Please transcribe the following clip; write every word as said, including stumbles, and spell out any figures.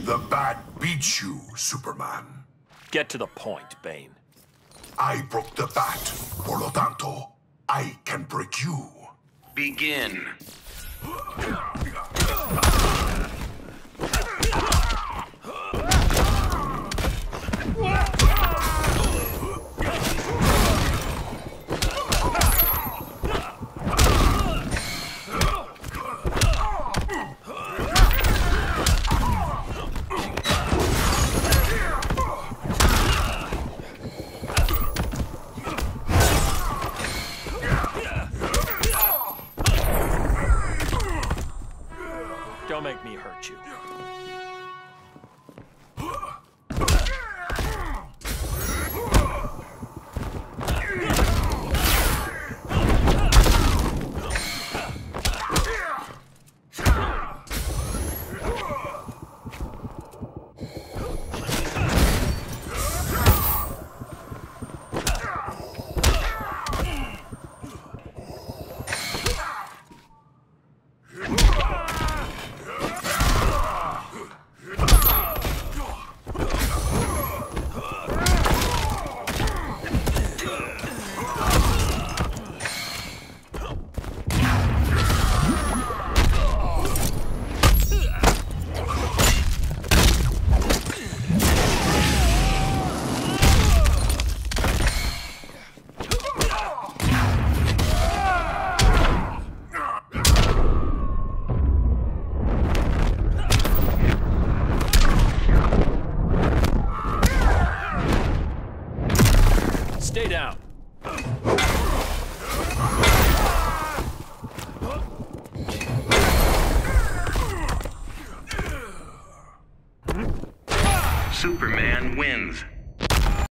The bat beats you, Superman. Get to the point, Bane. I broke the bat. Por lo tanto, I can break you. Begin. Don't make me hurt you. Stay down. Superman wins.